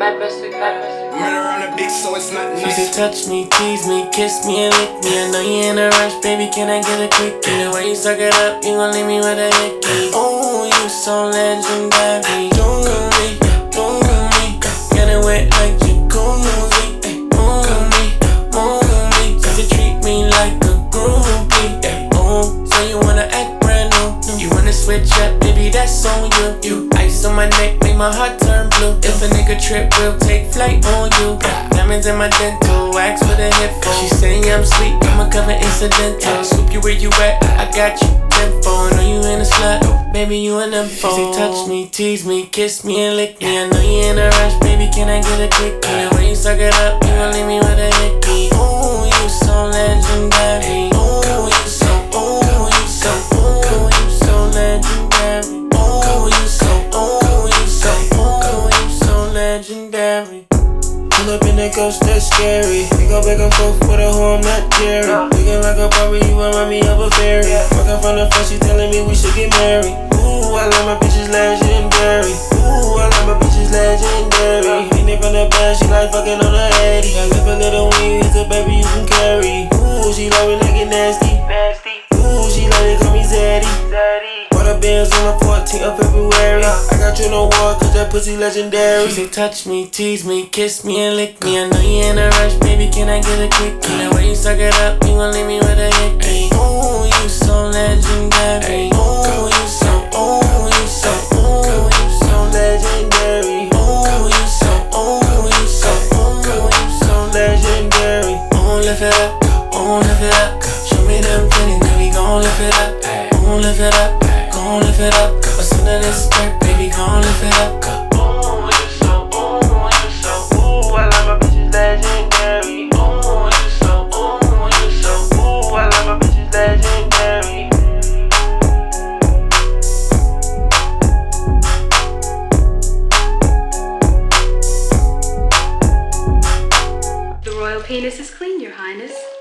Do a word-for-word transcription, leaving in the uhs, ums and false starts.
bad best week, bad best week. Murder on the beat, so it's not nice. She said touch me, tease me, kiss me and lick me. I know you in a rush, baby, can I get a quickie? The way you suck it up, you gon' leave me with a hickey. Oh, you so legendary. Do me, do me, get it wet like jacuzzi. Move me, move me, cause you treat me like a groupie. Oh, so you wanna act brand new, you wanna switch up, baby, that's on you. You ice on my neck, make my heart turn blue. If a nigga trip, we'll take flight on you. Diamonds in my dental, wax with a hip phone. She saying I'm sweet, I'ma cover incidental. Swoop you where you at, I got you. Info, know you in a slut, baby, you an info. She say touch me, tease me, kiss me and lick me. I know you in a rush, baby, can I get a quickie? The way you suck it up, you gon' leave me with a hickey. Ooh, you so legendary. Ooh, you so, ooh, you so, ooh, you so legendary. Ooh, you so, ooh, you so, ooh, you so legendary. Pull up in the ghost, that's scary. We go back and forth with a hoe, I'm not Jerry. Looking like a Barbie, you remind me of a fairy. Walking from the front, she telling me we should get married. Ooh, I like my bitches legendary. Ooh, I like my bitches legendary. Ain't it from the back, she like fucking on the eighty. I left a little weed, it's a baby you can carry. Ooh, she love me like it nasty. Ooh, she like to call me Zaddy. Water bands on the fourteenth of February. I got you no war, cause that pussy legendary. She say touch me, tease me, kiss me and lick me. I know you in a rush, baby, can I get a quickie? The way you suck it up, you gon' leave me with a hickey. Ooh, you so legendary. Ooh, you so, ooh, you so, ooh, you so legendary. Ooh, you so, ooh, you so, ooh, you so legendary. Ooh, lift it up, ooh, lift it up. Show me them titties, then we gon' lift it up. Ooh, lift it up, gon' lift it up. What's under this skirt, baby, gon' lift it up. Ooh, you so, ooh, you so, ooh, I like my bitches legendary. Ooh, you so, ooh, you so, ooh, I like my bitches legendary. The royal penis is clean, Your Highness.